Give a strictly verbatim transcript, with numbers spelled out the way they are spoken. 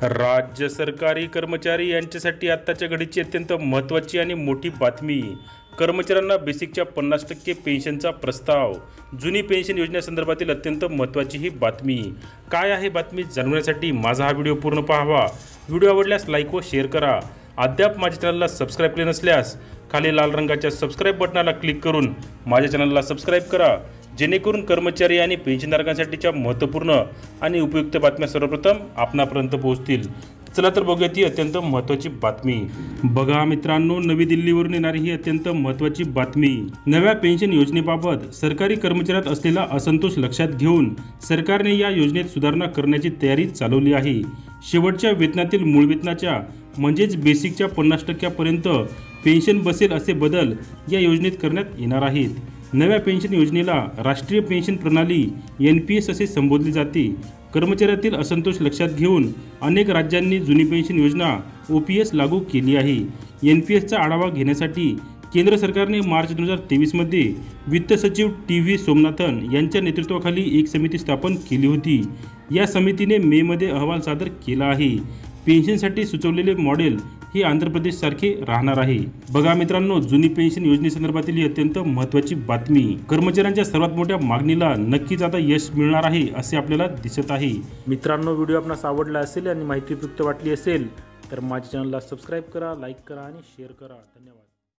राज्य सरकारी कर्मचारी यांच्यासाठी आत्ताच्या घडीची अत्यंत महत्त्वाची आणि मोठी बातमी. कर्मचाऱ्यांना बेसिकच्या पन्नास टक्के पेन्शनचा प्रस्ताव. जुनी पेन्शन योजनेसंदर्भातील अत्यंत महत्त्वाची ही बातमी. काय आहे बातमी जाणण्यासाठी माझा हा व्हिडिओ पूर्ण पाहावा. व्हिडिओ आवडल्यास लाईक व शेअर करा. अद्याप माझ्या चॅनलला सबस्क्राईब केले नसल्यास खाली लाल रंगाच्या सबस्क्राईब बटनाला क्लिक करून माझ्या चॅनलला सबस्क्राईब करा, जेणेकरून कर्मचारी आणि पेन्शनधारकांसाठीच्या महत्त्वपूर्ण आणि उपयुक्त बातम्या सर्वप्रथम आपणापर्यंत पोहोचतील. चला तर बघूया ती अत्यंत महत्त्वाची बातमी. बघा मित्रांनो, नवी दिल्लीवरून येणारी ही अत्यंत महत्त्वाची बातमी. नव्या पेन्शन योजनेबाबत सरकारी कर्मचाऱ्यात असलेला असंतोष लक्षात घेऊन सरकारने या योजनेत सुधारणा करण्याची तयारी चालवली आहे. शेवटच्या वेतनातील मूळ वेतनाच्या म्हणजेच बेसिकच्या पन्नास टक्क्यापर्यंत पेन्शन बसेल असे बदल या योजनेत करण्यात येणार आहेत. नव्या पेन्शन योजनेला राष्ट्रीय पेन्शन प्रणाली एन पी एस असे संबोधले जाते. कर्मचाऱ्यातील असंतोष लक्षात घेऊन अनेक राज्यांनी जुनी पेन्शन योजना ओ पी एस लागू केली आहे. एन पी एसचा आढावा घेण्यासाठी केंद्र सरकारने मार्च दोन हजार तेवीसमध्ये वित्त सचिव टी व्ही सोमनाथन यांच्या नेतृत्वाखाली एक समिती स्थापन केली होती. या समितीने मेमध्ये अहवाल सादर केला आहे. पेन्शनसाठी सुचवलेले मॉडेल हे आंध्र प्रदेशसारखे राहणार आहे. बघा मित्रांनो, जुनी पेन्शन योजनेसंदर्भातील ही अत्यंत महत्त्वाची बातमी. कर्मचाऱ्यांच्या सर्वात मोठ्या मागणीला नक्कीच आता यश मिळणार आहे असे आपल्याला दिसत आहे. मित्रांनो, व्हिडिओ आपणास आवडला असेल आणि माहिती उपयुक्त वाटली असेल तर माझ्या चॅनलला सबस्क्राईब करा, लाईक करा आणि शेअर करा. धन्यवाद.